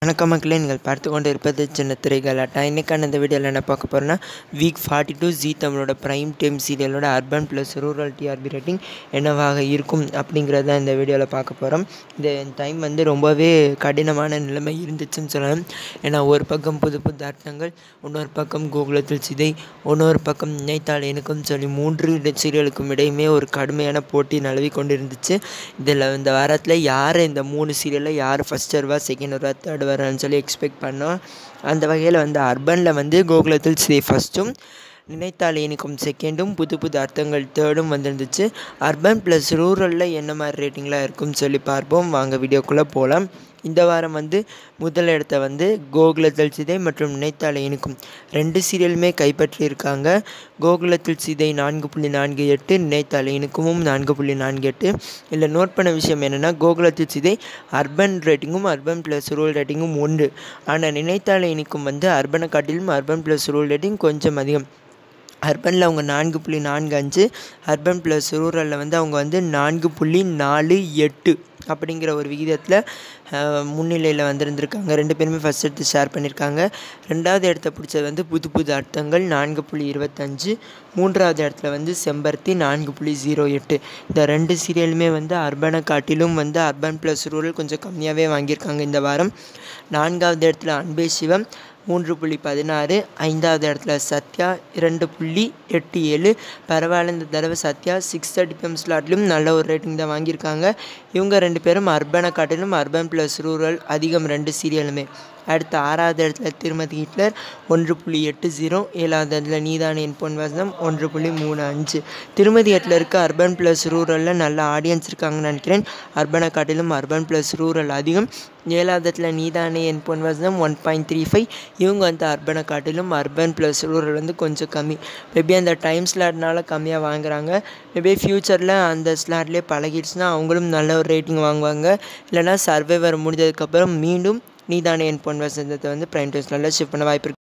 வணக்கம் மக்களே, நீங்கள் பார்த்து கொண்டு இருப்பது சின்ன திரைகளாட்டா. இன்றைக்கான இந்த வீடியோவில் என்ன பார்க்க போகிறோன்னா, வீக் 42 ஜீ தமிழோட ப்ரைம் டைம் சீரியலோட urban plus rural TRP rating என்னவாக இருக்கும் அப்படிங்கிறத இந்த வீடியோவில் பார்க்க போகிறோம். இந்த டைம் ரொம்பவே கடினமான நிலைமை இருந்துச்சுன்னு சொல்லலாம். ஏன்னா ஒரு பக்கம் புது புது அர்த்தங்கள், இன்னொரு பக்கம் கோகுலத்தில் சிதை, இன்னொரு பக்கம் நினைத்தால் எனக்கும் சொல்லி 3 சீரியலுக்கும் இடையுமே ஒரு கடுமையான போட்டி நிலவி கொண்டு இருந்துச்சு. இதில் இந்த வாரத்தில் யார் இந்த 3 சீரியலில் யார் ஃபஸ்ட் வருவா, செகண்ட் வருவா, தேர்ட் வருவான்னு சொல்லி எக்ஸ்பெக்ட் பண்ணோம். அந்த வகையில் அர்பனில் கோகுலத்தில் சிதை ஃபஸ்ட்டும், நினைத்தால் இனிக்கும் செகண்டும், புது புது அர்த்தங்கள் தேர்டும் வந்துருந்துச்சு. அர்பன் ப்ளஸ் ரூரலில் என்ன மாதிரி ரேட்டிங்லாம் இருக்கும்னு சொல்லி பார்ப்போம். வாங்க வீடியோக்குள்ளே போகலாம். இந்த வாரம் முதல் இடத்த கோகுலத்தில் சிதை மற்றும் நினைத்தால் இனிக்கும் 2 சீரியலுமே கைப்பற்றியிருக்காங்க. கோகுலத்தில் சிதை 4.48, நினைத்தால் இனிக்குமும் 4.48. இதில் நோட் பண்ண விஷயம் என்னென்னா, கோகுலத்தில் சிதை அர்பன் ரேட்டிங்கும் அர்பன் ப்ளஸ் ரூரல் ரேட்டிங்கும் 1. ஆனால் நினைத்தால் இனிக்கும் அர்பனை காட்டிலும் அர்பன் ப்ளஸ் ரூரல் ரேட்டிங் கொஞ்சம் அதிகம். அர்பனில் அவங்க 4.45, அர்பன் ப்ளஸ் ரூரலில் அவங்க 4.48 அப்படிங்கிற ஒரு விகிதத்தில் முன்னிலையில் இருந்திருக்காங்க. 2 பேருமே ஃபஸ்ட் எடுத்து ஷேர் பண்ணியிருக்காங்க. 2வது இடத்த பிடிச்சது புது புது அர்த்தங்கள் 4.25, 3வது இடத்துல செம்பருத்தி 4.08. இந்த 2 சீரியலுமே அர்பனை காட்டிலும் அர்பன் ப்ளஸ் ரூரல் கொஞ்சம் கம்மியாகவே வாங்கியிருக்காங்க இந்த வாரம். 4வது இடத்துல அன்பே சிவம் 3.16, 5வது இடத்துல சத்யா 2.87. பரவாயில்ல, இந்த தடவை சத்யா 6:30 PM ஸ்லாட்லையும் நல்ல ஒரு ரேட்டிங் தான் வாங்கியிருக்காங்க. இவங்க 2 பேரும் அர்பனை காட்டிலும் அர்பன் ப்ளஸ் ரூரல் அதிகம் 2 சீரியலுமே. அடுத்து 6வது இடத்துல திருமதி ஹிட்லர் 1.80, 7வது இடத்துல நீதானே என் பொன் வசனம் 1.35. திருமதி ஹிட்லருக்கு அர்பன் ப்ளஸ் ரூரலில் நல்ல ஆடியன்ஸ் இருக்காங்கன்னு நினைக்கிறேன். அர்பனை காட்டிலும் அர்பன் ப்ளஸ் ரூரல் அதிகம். 7வது இடத்துல நீதானே என் பொன் வசனம் 1.35. இவங்க அர்பனை காட்டிலும் அர்பன் ப்ளஸ் ரூரல் கொஞ்சம் கம்மி. மேபி அந்த டைம் ஸ்லாட்னால கம்மியாக வாங்குறாங்க. மேபி ஃப்யூச்சரில் அந்த ஸ்லாட்லேயே பழகிடுச்சுன்னா அவங்களும் நல்ல ஒரு ரேட்டிங் வாங்குவாங்க. இல்லைனா சர்வைவர் முடிஞ்சதுக்கப்புறம் மீண்டும் நீதானே என் பொன் வசனத்தை ப்ரைம் டைம் ஸ்லாட்டில் ஷிஃப்ட் பண்ண வாய்ப்பு இருக்குது.